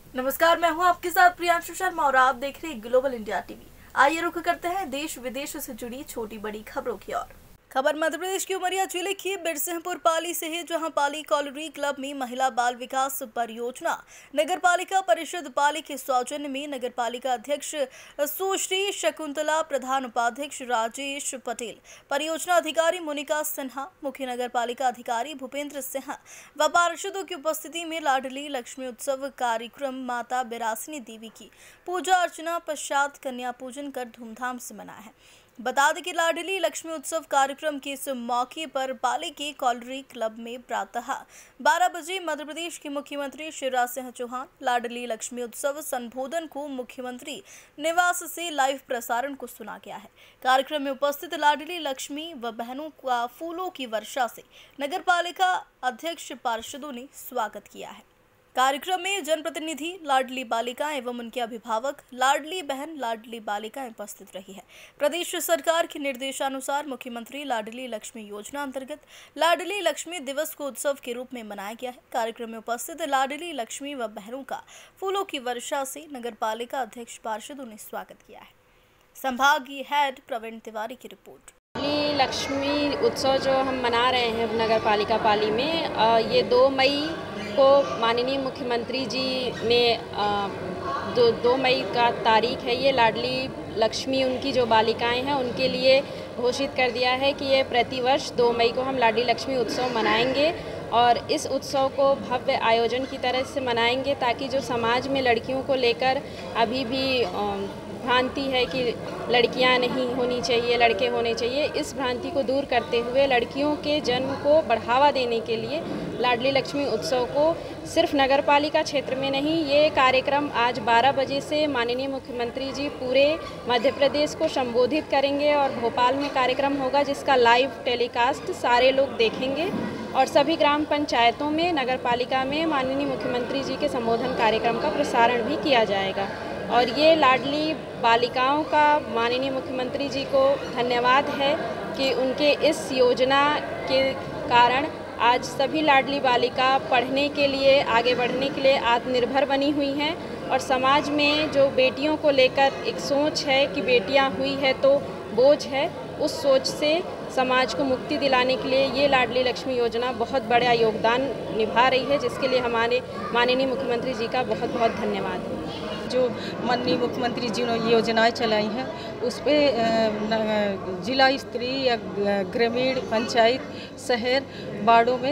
नमस्कार, मैं हूं आपके साथ प्रियांशु शर्मा और आप देख रहे हैं ग्लोबल इंडिया टीवी। आइए रुख करते हैं देश विदेश से जुड़ी छोटी बड़ी खबरों की ओर। खबर मध्य प्रदेश के उमरिया जिले की बिरसिंहपुर पाली से है, जहां पाली कॉलोनी क्लब में महिला बाल विकास परियोजना नगर पालिका परिषद पाली के सौजन्य में नगर पालिका अध्यक्ष सुश्री शकुंतला, प्रधान उपाध्यक्ष राजेश पटेल, परियोजना अधिकारी मोनिका सिन्हा, मुख्य नगर पालिका अधिकारी भूपेंद्र सिंह व पार्षदों की उपस्थिति में लाडली लक्ष्मी उत्सव कार्यक्रम माता बिरासिनी देवी की पूजा अर्चना पश्चात कन्या पूजन कर धूमधाम से मनाया है। बता दें कि लाडली लक्ष्मी उत्सव कार्यक्रम के इस मौके पर पाली के कॉलोनी क्लब में प्रातः 12 बजे मध्य प्रदेश के मुख्यमंत्री शिवराज सिंह चौहान लाडली लक्ष्मी उत्सव संबोधन को मुख्यमंत्री निवास से लाइव प्रसारण को सुना गया है। कार्यक्रम में उपस्थित लाडली लक्ष्मी व बहनों का फूलों की वर्षा से नगर पालिका अध्यक्ष पार्षदों ने स्वागत किया है। कार्यक्रम में जनप्रतिनिधि, लाडली बालिका एवं उनके अभिभावक, लाडली बहन, लाडली बालिकाएं उपस्थित रही है। प्रदेश सरकार के निर्देशानुसार मुख्यमंत्री लाडली लक्ष्मी योजना अंतर्गत लाडली लक्ष्मी दिवस को उत्सव के रूप में मनाया गया है। कार्यक्रम में उपस्थित लाडली लक्ष्मी व बहनों का फूलों की वर्षा से नगर पालिका अध्यक्ष पार्षदों ने स्वागत किया है। संभागीय हेड प्रवीण तिवारी की रिपोर्ट। लाडली लक्ष्मी उत्सव जो हम मना रहे हैं नगर पालिका पाली में, ये 2 मई को माननीय मुख्यमंत्री जी ने 2 मई का तारीख है। ये लाडली लक्ष्मी उनकी जो बालिकाएं हैं उनके लिए घोषित कर दिया है कि ये प्रतिवर्ष 2 मई को हम लाडली लक्ष्मी उत्सव मनाएंगे और इस उत्सव को भव्य आयोजन की तरह से मनाएंगे ताकि जो समाज में लड़कियों को लेकर अभी भी भ्रांति है कि लड़कियां नहीं होनी चाहिए, लड़के होने चाहिए, इस भ्रांति को दूर करते हुए लड़कियों के जन्म को बढ़ावा देने के लिए लाडली लक्ष्मी उत्सव को सिर्फ नगर पालिका क्षेत्र में नहीं, ये कार्यक्रम आज 12 बजे से माननीय मुख्यमंत्री जी पूरे मध्य प्रदेश को संबोधित करेंगे और भोपाल में कार्यक्रम होगा जिसका लाइव टेलीकास्ट सारे लोग देखेंगे और सभी ग्राम पंचायतों में नगर पालिका में माननीय मुख्यमंत्री जी के संबोधन कार्यक्रम का प्रसारण भी किया जाएगा। और ये लाडली बालिकाओं का माननीय मुख्यमंत्री जी को धन्यवाद है कि उनके इस योजना के कारण आज सभी लाडली बालिका पढ़ने के लिए, आगे बढ़ने के लिए आत्मनिर्भर बनी हुई हैं और समाज में जो बेटियों को लेकर एक सोच है कि बेटियां हुई है तो बोझ है, उस सोच से समाज को मुक्ति दिलाने के लिए ये लाडली लक्ष्मी योजना बहुत बड़ा योगदान निभा रही है, जिसके लिए हमारे माननीय मुख्यमंत्री जी का बहुत बहुत धन्यवाद है। जो माननीय मुख्यमंत्री जी ने योजनाएं चलाई हैं उस पर जिला स्तरीय या ग्रामीण पंचायत, शहर, वार्डों में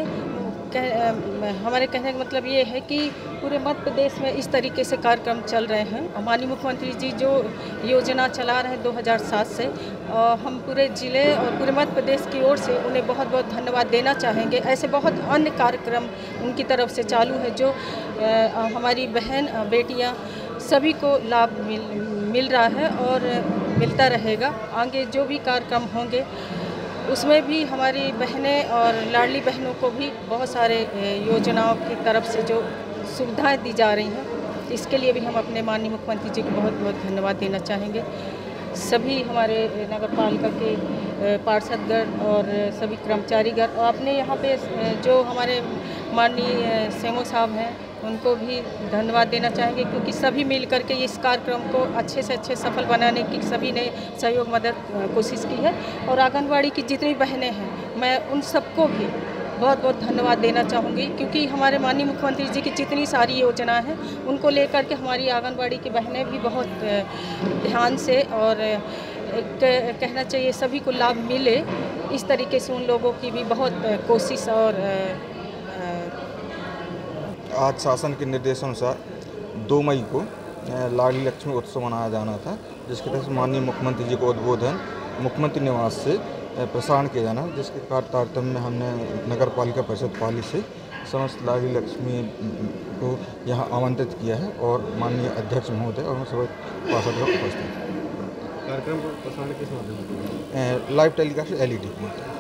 हमारे कहने का मतलब ये है कि पूरे मध्य प्रदेश में इस तरीके से कार्यक्रम चल रहे हैं। माननीय मुख्यमंत्री जी जो योजना चला रहे हैं 2007 से, हम पूरे ज़िले और पूरे मध्य प्रदेश की ओर से उन्हें बहुत बहुत धन्यवाद देना चाहेंगे। ऐसे बहुत अन्य कार्यक्रम उनकी तरफ से चालू है जो हमारी बहन बेटियां सभी को लाभ मिल रहा है और मिलता रहेगा। आगे जो भी कार्यक्रम होंगे उसमें भी हमारी बहनें और लाडली बहनों को भी बहुत सारे योजनाओं की तरफ से जो सुविधाएं दी जा रही हैं, इसके लिए भी हम अपने माननीय मुख्यमंत्री जी को बहुत बहुत धन्यवाद देना चाहेंगे। सभी हमारे नगर पालिका के पार्षदगण और सभी कर्मचारीगण और अपने यहाँ पे जो हमारे माननीय सेमो साहब हैं उनको भी धन्यवाद देना चाहेंगे, क्योंकि सभी मिल करके इस कार्यक्रम को अच्छे से अच्छे सफल बनाने की सभी ने सहयोग मदद कोशिश की है। और आंगनबाड़ी की जितनी बहनें हैं मैं उन सबको भी बहुत बहुत धन्यवाद देना चाहूँगी, क्योंकि हमारे माननीय मुख्यमंत्री जी की जितनी सारी योजना हैं उनको लेकर के हमारी आंगनबाड़ी की बहनें भी बहुत ध्यान से और कहना चाहिए सभी को लाभ मिले, इस तरीके से उन लोगों की भी बहुत कोशिश। और आज शासन के निर्देशानुसार 2 मई को लाडली लक्ष्मी उत्सव मनाया जाना था, जिसके तहत माननीय मुख्यमंत्री जी को उद्बोधन मुख्यमंत्री निवास से प्रसारण किया जाना, जिसके तारतम्य में हमने नगर पालिका परिषद पाली से समस्त लाडली लक्ष्मी को यहाँ आमंत्रित किया है और माननीय अध्यक्ष महोदय और सभी पार्षद लोग उपस्थित। कार्यक्रम को प्रसारण किस माध्यम से? Live telecast LED।